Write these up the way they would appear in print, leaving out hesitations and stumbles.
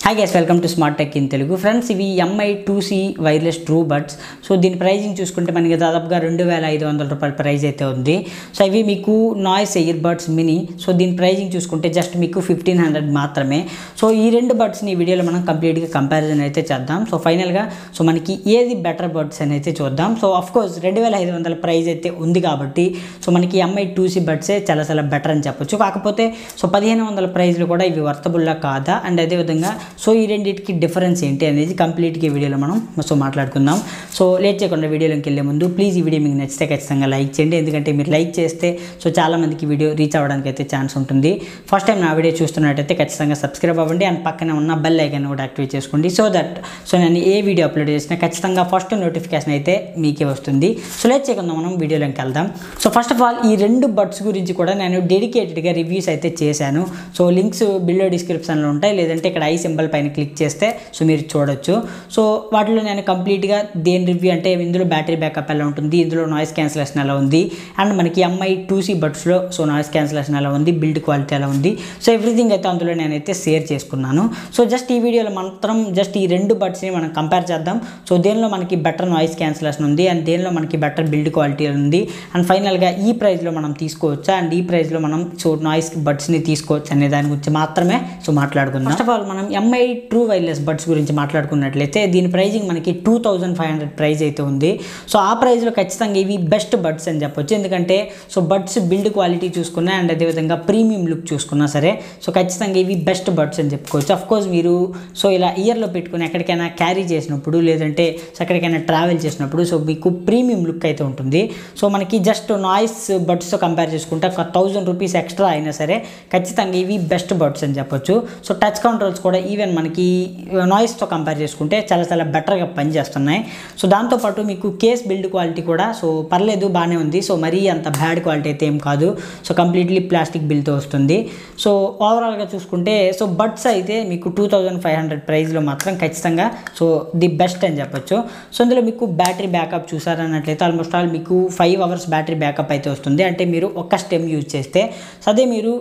Hi guys, welcome to Smart Tech in Telugu. Friends, ఇవి MI 2C wireless true buds. So దీని pricing చూసుకుంటే మనకి దాదాపుగా 2500 రూపాయల ప్రైస్ అయితే ఉంది. సో ఇవి మీకు Noise air buds mini. So దీని ప్రైజింగ్ చూసుకుంటే జస్ట్ మీకు 1500 మాత్రమే. సో ఈ రెండు బడ్స్ని ఈ వీడియోలో మనం కంప్లీట్గా కంపారిజన్ అయితే చేద్దాం. సో ఫైనల్గా సో మనకి ఏది బెటర్ బడ్స్ అని అయితే చూద్దాం. సో అఫ్కోర్స్ 2500 ప్రైస్ అయితే ఉంది కాబట్టి సో మనకి MI 2C బడ్సే చాలా బెటర్ అని చెప్పొచ్చు. కాకపోతే సో 1500 ప్రైస్లో కూడా ఇవి వర్తబుల్లా కాదా, అండ్ అదేవిధంగా సో ఈ రెండింటికి డిఫరెన్స్ ఏంటి అనేది కంప్లీట్గా ఈ వీడియోలో మనం మాట్లాడుకుందాం. సో లేట్ చేయకుండా వీడియోలోకి వెళ్ళే ముందు ప్లీజ్ ఈ వీడియో మీకు నచ్చితే ఖచ్చితంగా లైక్ చేయండి. ఎందుకంటే మీరు లైక్ చేస్తే సో చాలామందికి వీడియో రీచ్ అవ్వడానికి అయితే ఛాన్స్ ఉంటుంది. ఫస్ట్ టైం నా వీడియో చూస్తున్నట్టయితే ఖచ్చితంగా సబ్స్క్రైబ్ అవ్వండి అండ్ పక్కనే ఉన్న బెల్ ఐకాన్ కూడా యాక్టివేట్ చేసుకోండి. సో నేను ఏ వీడియో అప్లోడ్ చేసినా ఖచ్చితంగా ఫస్ట్ నోటిఫికేషన్ అయితే మీకే వస్తుంది. సో లేట్ చేయకుండా మనం వీడియోలోకి వెళ్దాం. సో ఫస్ట్ ఆఫ్ ఆల్ ఈ రెండు బడ్స్ గురించి కూడా నేను డెడికేటెడ్గా రివ్యూస్ అయితే చేశాను. సో లింక్స్ బిలో డిస్క్రిప్షన్లో ఉంటాయి, లేదంటే ఇక్కడ ఐ సింబల్ పైన క్లిక్ చేస్తే సో మీరు చూడొచ్చు. సో వాటిలో నేను కంప్లీట్గా దేని రివ్యూ అంటే ఇందులో బ్యాటరీ బ్యాకప్ ఎలా ఉంటుంది, ఇందులో నాయిస్ క్యాన్సిలేషన్ ఎలా ఉంది, అండ్ మనకి MI 2C బడ్స్లో సో నాయిస్ క్యాన్సిలేషన్ ఎలా ఉంది, బిల్డ్ క్వాలిటీ ఎలా ఉంది, సో ఎవ్రీథింగ్ అయితే అందులో నేనైతే షేర్ చేసుకున్నాను. సో జస్ట్ ఈ వీడియోలో మాత్రం జస్ట్ ఈ రెండు బడ్స్ని మనం కంపేర్ చేద్దాం. సో దేనిలో మనకి బెటర్ నాయిస్ క్యాన్సిలేషన్ ఉంది అండ్ దేనిలో మనకి బెటర్ బిల్డ్ క్వాలిటీ ఉంది, అండ్ ఫైనల్గా ఈ ప్రైస్లో మనం తీసుకోవచ్చా అండ్ ఈ ప్రైస్లో మనం సో నాయిస్ బడ్స్ని తీసుకోవచ్చు అనే దాని గురించి మాత్రమే సో మాట్లాడుకుందాం. ఫస్ట్ ఆఫ్ ఆల్ మనం MI ట్రూ వైర్లెస్ బడ్స్ గురించి మాట్లాడుకున్నట్లయితే దీని ప్రైజింగ్ మనకి 2500 ప్రైస్ అయితే ఉంది. సో ఆ ప్రైస్లో ఖచ్చితంగా ఇవి బెస్ట్ బడ్స్ అని చెప్పొచ్చు. ఎందుకంటే సో బడ్స్ బిల్డ్ క్వాలిటీ చూసుకున్నా అండ్ అదేవిధంగా ప్రీమియం లుక్ చూసుకున్నా సరే సో ఖచ్చితంగా ఇవి బెస్ట్ బడ్స్ అని చెప్పుకోవచ్చు. అఫ్కోర్స్ మీరు సో ఇలా ఇయర్లో పెట్టుకుని ఎక్కడికైనా క్యారీ చేసినప్పుడు లేదంటే సో ఎక్కడికైనా ట్రావెల్ చేసినప్పుడు సో మీకు ప్రీమియం లుక్ అయితే ఉంటుంది. సో మనకి జస్ట్ నాయిస్ బడ్స్తో కంపేర్ చేసుకుంటే ఒక 1000 రూపీస్ ఎక్స్ట్రా అయినా సరే ఖచ్చితంగా ఇవి బెస్ట్ బడ్స్ అని చెప్పొచ్చు. సో టచ్ కంట్రోల్స్ కూడా ఈవెన్ మనకి నాయిస్తో కంపేర్ చేసుకుంటే చాలా బెటర్గా పనిచేస్తున్నాయి. సో దాంతోపాటు మీకు కేస్ బిల్డ్ క్వాలిటీ కూడా సో పర్లేదు, బాగానే ఉంది. సో మరీ అంత బ్యాడ్ క్వాలిటీ అయితే ఏం కాదు. సో కంప్లీట్లీ ప్లాస్టిక్ బిల్డ్తో వస్తుంది. సో ఓవరాల్గా చూసుకుంటే సో బడ్స్ అయితే మీకు 2500 ప్రైస్లో మాత్రం ఖచ్చితంగా సో ది బెస్ట్ అని చెప్పొచ్చు. సో ఇందులో మీకు బ్యాటరీ బ్యాకప్ చూసారన్నట్లయితే ఆల్మోస్ట్ ఆల్ మీకు 5 అవర్స్ బ్యాటరీ బ్యాకప్ అయితే వస్తుంది. అంటే మీరు ఒక్క స్టెమ్ యూజ్ చేస్తే, అదే మీరు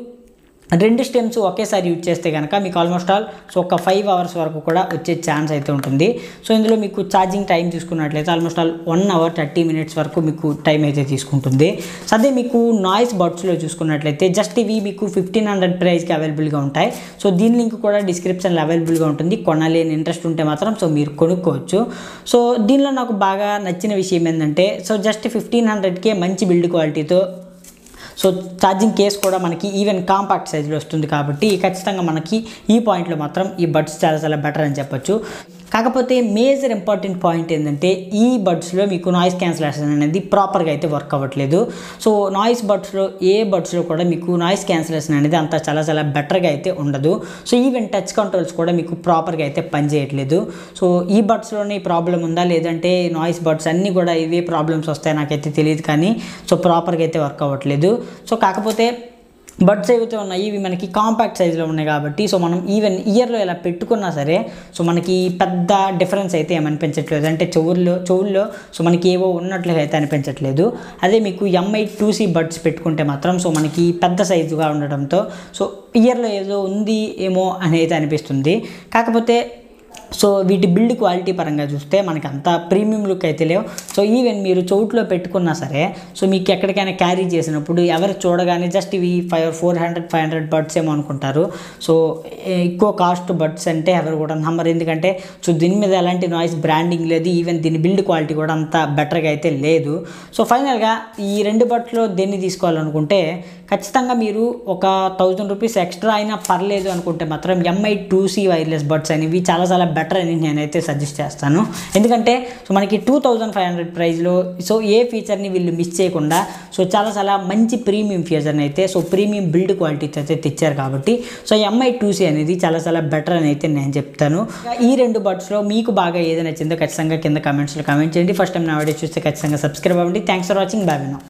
2 స్టెమ్స్ ఒకేసారి యూజ్ చేస్తే కనుక మీకు ఆల్మోస్ట్ ఆల్ సో ఒక 5 అవర్స్ వరకు కూడా వచ్చే ఛాన్స్ అయితే ఉంటుంది. సో ఇందులో మీకు ఛార్జింగ్ టైం చూసుకున్నట్లయితే ఆల్మోస్ట్ ఆల్ 1 అవర్ 30 మినిట్స్ వరకు మీకు టైం అయితే తీసుకుంటుంది. సో అదే మీకు నాయిస్ బడ్స్లో చూసుకున్నట్లయితే జస్ట్ ఇవి మీకు 1500 ప్రైస్కి అవైలబుల్గా ఉంటాయి. సో దీని లింక్ కూడా డిస్క్రిప్షన్లో అవైలబుల్గా ఉంటుంది. కొనాలి అని ఇంట్రెస్ట్ ఉంటే మాత్రం సో మీరు కొనుక్కోవచ్చు. సో దీనిలో నాకు బాగా నచ్చిన విషయం ఏంటంటే సో జస్ట్ 1500కే మంచి బిల్డ్ క్వాలిటీతో సో ఛార్జింగ్ కేస్ కూడా మనకి ఈవెన్ కాంపాక్ట్ సైజులో వస్తుంది. కాబట్టి ఖచ్చితంగా మనకి ఈ పాయింట్లో మాత్రం ఈ బడ్స్ చాలా బెటర్ అని చెప్పొచ్చు. కాకపోతే మేజర్ ఇంపార్టెంట్ పాయింట్ ఏంటంటే ఈ బడ్స్లో మీకు నాయిస్ క్యాన్సిలేషన్ అనేది ప్రాపర్గా అయితే వర్క్ అవ్వట్లేదు. సో నాయిస్ బడ్స్లో ఏ బడ్స్లో కూడా మీకు నాయిస్ క్యాన్సిలేషన్ అనేది అంత చాలా బెటర్గా అయితే ఉండదు. సో ఈవెన్ టచ్ కంట్రోల్స్ కూడా మీకు ప్రాపర్గా అయితే పనిచేయట్లేదు. సో ఈ బడ్స్లోనే ఈ ప్రాబ్లం ఉందా లేదంటే నాయిస్ బడ్స్ అన్నీ కూడా ఇవే ప్రాబ్లమ్స్ వస్తాయి నాకైతే తెలియదు, కానీ సో ప్రాపర్గా అయితే వర్క్ అవ్వట్లేదు. సో కాకపోతే బడ్స్ ఏవైతే ఉన్నాయి ఇవి మనకి కాంపాక్ట్ సైజులో ఉన్నాయి కాబట్టి సో మనం ఈవెన్ ఇయర్లో ఇలా పెట్టుకున్నా సరే సో మనకి పెద్ద డిఫరెన్స్ అయితే ఏమనిపించట్లేదు. అంటే చెవుల్లో సో మనకి ఏవో ఉన్నట్లుగా అయితే అనిపించట్లేదు. అదే మీకు MI 2C బడ్స్ పెట్టుకుంటే మాత్రం సో మనకి పెద్ద సైజుగా ఉండడంతో సో ఇయర్లో ఏదో ఉంది ఏమో అని అయితే అనిపిస్తుంది. కాకపోతే సో వీటి బిల్డ్ క్వాలిటీ పరంగా చూస్తే మనకి అంత ప్రీమియం లుక్ అయితే లేవు. సో ఈవెన్ మీరు చౌట్లో పెట్టుకున్నా సరే సో మీకు ఎక్కడికైనా క్యారీ చేసినప్పుడు ఎవరు చూడగానే జస్ట్ ఇవి 400-500 బడ్స్ ఏమో అనుకుంటారు. సో ఎక్కువ కాస్ట్ బడ్స్ అంటే ఎవరు కూడా నమ్మరు. ఎందుకంటే సో దీని మీద ఎలాంటి నాయిస్ బ్రాండింగ్ లేదు, ఈవెన్ దీని బిల్డ్ క్వాలిటీ కూడా అంత బెటర్గా అయితే లేదు. సో ఫైనల్గా ఈ రెండు బడ్స్లో దేన్ని తీసుకోవాలనుకుంటే ఖచ్చితంగా మీరు ఒక 1000 రూపీస్ ఎక్స్ట్రా అయినా పర్లేదు అనుకుంటే మాత్రం MI 2C వైర్లెస్ బడ్స్ అనేవి చాలా బెటర్ అని నేనైతే సజెస్ట్ చేస్తాను. ఎందుకంటే సో మనకి 2500 ప్రైస్లో సో ఏ ఫీచర్ని వీళ్ళు మిస్ చేయకుండా సో చాలా మంచి ప్రీమియం ఫీచర్ని అయితే సో ప్రీమియం బిల్డ్ క్వాలిటీతో అయితే తెచ్చారు. కాబట్టి సో MI 2C అనేది చాలా బెటర్ అని అయితే నేను చెప్తాను. ఈ రెండు బడ్స్లో మీకు బాగా ఏది నచ్చిందో ఖచ్చితంగా కింద కామెంట్స్లో కామెంట్ చేయండి. ఫస్ట్ టైం నా వీడియో చూస్తే ఖచ్చితంగా సబ్స్క్రైబ్ అవ్వండి. Thanks for watching. బాయ్.